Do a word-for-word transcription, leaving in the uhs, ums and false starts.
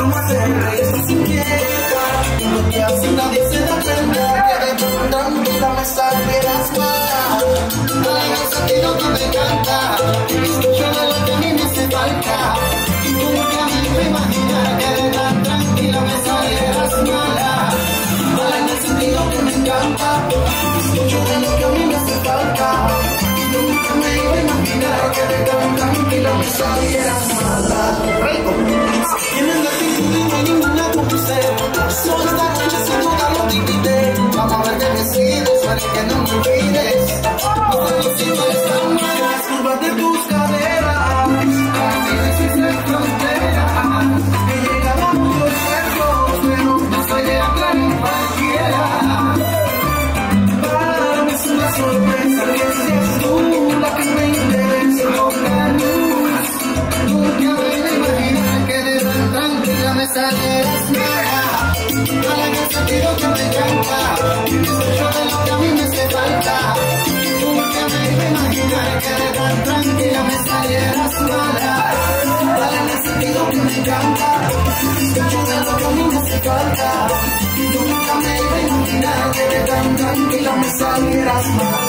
forma de reír estás inquieta. No te hace nadie se da cuenta que de tan tranquila me salieras mala. No le hagas sentido que me encanta, que me escucho de lo que a mí me hace falta. Y tú nunca me iba a imaginar que de tan tranquila me salieras mala. Mala en el sentido que me encanta, que escucho de lo que a mí me hace falta. Y tú nunca me iba a imaginar que de tan tranquila me salieras mala. Tienes la actitud y no hay ninguna como usted. Solo esta noche sin duda lo te invité. Vamos a ver que decides, para que no me olvides. No te necesito esta noche, las curvas de tus caderas. Para mí no existe frontera. He llegado a muchos cerros, pero no soy de hablar en cualquiera. Para mí es una sorpresa que seas tú la que me interesa con la luz. Nunca me iba a imaginar que de tan tranquila me salieras mala. Mala en el sentido que me encanta, que me escucho de lo que a mí me hace falta. Nunca me iba a imaginar que de tan tranquila me salieras mala. Mala en el sentido que me encanta, que me escucho de lo que a mí me hace falta. Nunca me iba a imaginar que de tan tranquila me salieras mala.